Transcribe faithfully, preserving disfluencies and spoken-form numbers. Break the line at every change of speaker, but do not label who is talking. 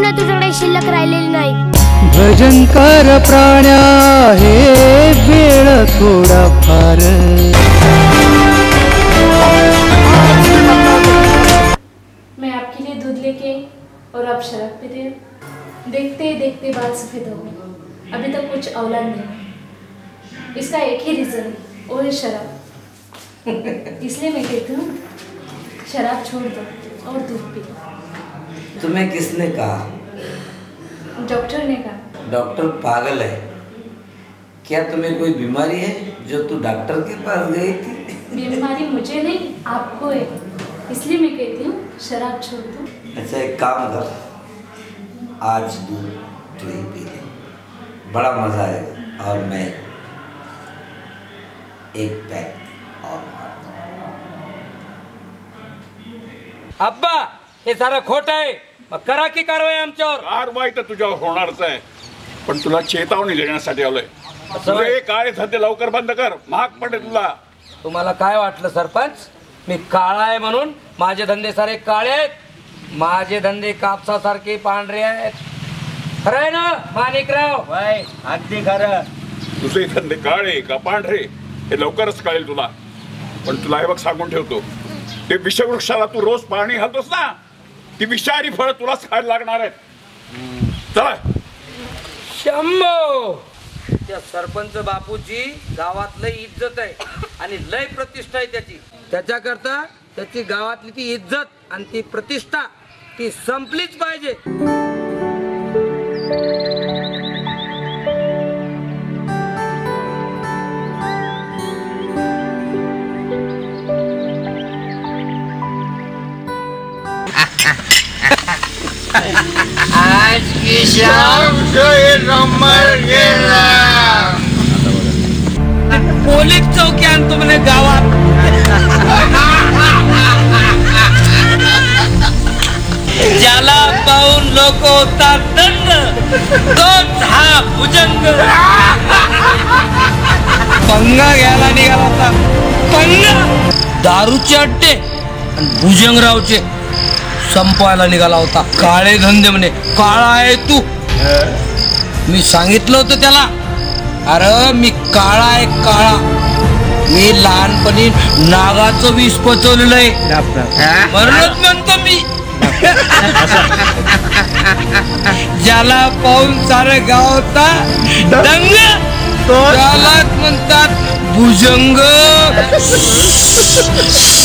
पुन्हा तुझ्याकडे शिल्लक राहिलेली नाही।
भजनकार प्राण्या हे वेळ थोडा फार।
मैं आपके लिए दूध लेके और आप शराब पीते हो। देखते देखते बाल सफेद हो गए, अभी तक कुछ औलाद नहीं। इसका एक ही रीजन है, वो है शराब। इसलिए मैं कहती हूँ शराब छोड़ दो और दूध पी लो।
तुम्हें किसने कहा?
डॉक्टर ने कहा।
डॉक्टर पागल है क्या? तुम्हें कोई बीमारी है जो तू डॉक्टर के पास गई थी?
बीमारी मुझे नहीं आपको है, इसलिए मैं कहती हूँ शराब छोड़ दो।
अच्छा एक काम कर, आज दूध तू ही पी ले, बड़ा मजा आएगा। और मैं एक पैक और
अब्बा हे सारं खोट आहे, मग करा की कारवाई आमच्यावर।
कारवाई तर तुझ्यावर होणारच आहे, पण तुला चेतावणी देण्यासाठी आलोय। तुझे काळे धंदे लवकर बंद कर, महाग पडे तुला।
तुम्हाला काय वाटलं सरपंच, मी काळा आहे म्हणून? माझे धंदे सारे काळे आहेत, माझे धंदे कापसासारखे पांढरे आहेत। खरं आहे ना माणिकराव?
वय अगदी खरं।
तुझे धंदे काळे का पांढरे हे लवकरच कळेल तुला। पण तुला हे बघ सांगून ठेवतो, ते विषवृक्षाला तू रोज पाणी घालतोस ना, ती विषारी फळ तुलाच खायला लागणार आहेत। चला
शंभो, त्या सरपंच बापूची गावात लय इज्जत आहे आणि लय प्रतिष्ठा आहे त्याची। त्याच्याकरता त्याची गावातली ती इज्जत आणि ती प्रतिष्ठा ती संपलीच पाहिजे।
आज की शाम तो ये नंबर गेला।
पोलीस चौकी आण तुमने गावात। ज्याला पाहून लोक होतात दंड, तोच हा भुजंग। पंगा घ्यायला निघाला होता, पंगा दारूचे अड्डे आणि भुजंगरावचे संपवायला निघाला होता। काळे धंदे म्हणे, काळा आहे तू। मी सांगितलं होतं त्याला, अरे मी काळा आहे काळा, मी लहानपणी नागाचं विष पचवलेलं आहे म्हणूनच म्हणतो मी। ज्याला पाहून सारं गाव होता दंग, त्यालाच म्हणतात भुजंग।